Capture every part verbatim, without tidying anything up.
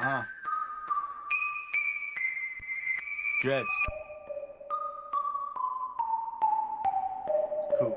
Uh. Dreads. Cool.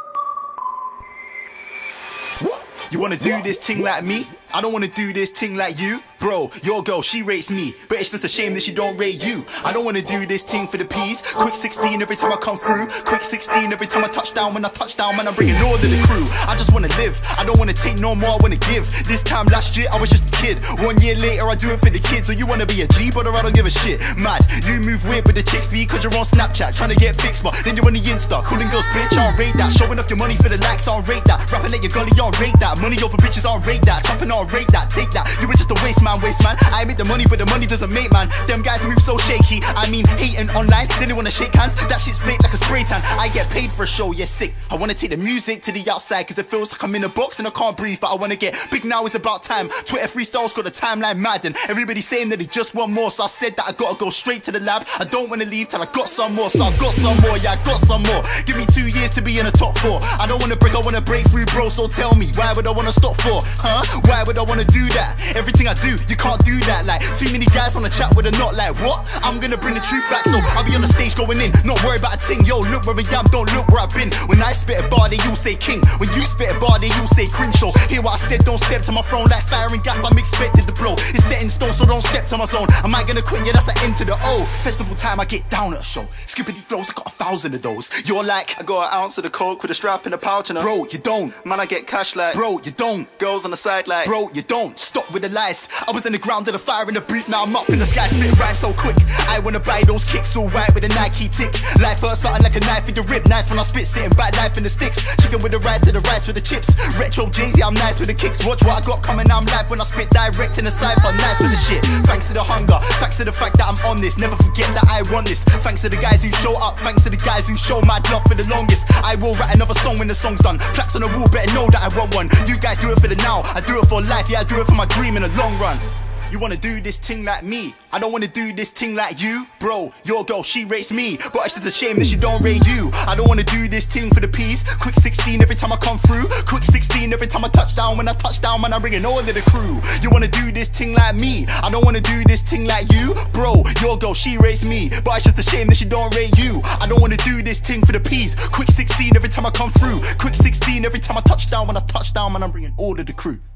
What? You wanna do this thing like me? I don't wanna do this thing like you. Bro, your girl, she rates me, but it's just a shame that she don't rate you. I don't wanna do this thing for the peas. Quick sixteen every time I come through. Quick sixteen every time I touch down. When I touch down, man, I'm bringing all of the crew. I just wanna live, I don't wanna take no more, I wanna give. This time last year, I was just a kid. One year later, I do it for the kids. So you wanna be a G, but I don't give a shit. Mad, you move weird with the chicks because you're on Snapchat, trying to get pics, but then you're on the Insta, calling girls bitch, I don't rate that. Showing off your money for the likes, I don't rate that. Rapping at your gully, I don't rate that. Money over bitches, I don't rate that. Trapping, I don't rate that. Take that, you were just a waste man, waste man. I make the money, but the money doesn't make man. Them guys move so shaky, I mean hating online, then they wanna shake hands. That shit's fake like a spray tan. I get paid for a show, yeah, sick. I wanna take the music to the outside, cause it feels like I'm in a box and I can't breathe. But I wanna get big now, it's about time. Twitter freestyles got the timeline mad, and everybody saying that they just want more. So I said that I gotta go straight to the lab. I don't wanna leave till I got some more. So I got some more, yeah, I got some more. Give me two years to be in the top four. I don't wanna break, I wanna break through, bro. So tell me, why would I wanna stop for? Huh? Why would I wanna do that? Everything I do, you can't do that. Like, too many guys wanna chat with a not like, what? I'm gonna bring the truth back, so I'll be on the stage going in, not worry about a ting. Yo, look where I am, don't look where I've been. When I spit a bar, then you say king. When you spit a bar, then you say cringe. So hear what I said, don't step to my throne like firing gas. I'm expected to blow. It's set in stone, so don't step to my zone. Am I gonna quit? Yeah, that's the end to the O. Festival time, I get down at a show. Skippity flows, I got a thousand of those. You're like, I got an ounce of the coke with a strap in a pouch and a bro, you don't. Man, I get cash like, bro, you don't. Girls on the side like, bro, you don't. Stop with the lies. I was in the ground of the fire in the brief, now I'm up in the sky, spit rhyme so quick. I wanna buy those kicks all white with a Nike tick. Life hurts something like a knife in your rib. Nice when I spit, sitting back, life in the sticks. Chicken with the rice to the rice with the chips. Retro Jay-Z, I'm nice with the kicks. Watch what I got coming, I'm live when I spit direct in the cypher. Nice with the shit. Thanks to the hunger, thanks to the fact that I'm on this. Never forget that I want this. Thanks to the guys who show up, thanks to the guys who show mad love for the longest. I will write another song when the song's done. Plaques on the wall, better know that I want one. You guys do it for the now, I do it for life. Yeah, I do it for my dream in the long run. You wanna do this thing like me? I don't wanna do this thing like you. Bro, your girl, she rates me, but it's just a shame that she don't rate you. I don't wanna do this thing for the peas. Quick sixteen every time I come through. Quick sixteen every time I touch down. When I touch down, man, I'm bringing all of the crew. You wanna do this thing like me? I don't wanna do this thing like you. Bro, your girl, she rates me, but it's just a shame that she don't rate you. I don't wanna do this thing for the peas. Quick sixteen every time I come through. Quick sixteen every time I touch down. When I touch down, man, I'm bringing all of the crew.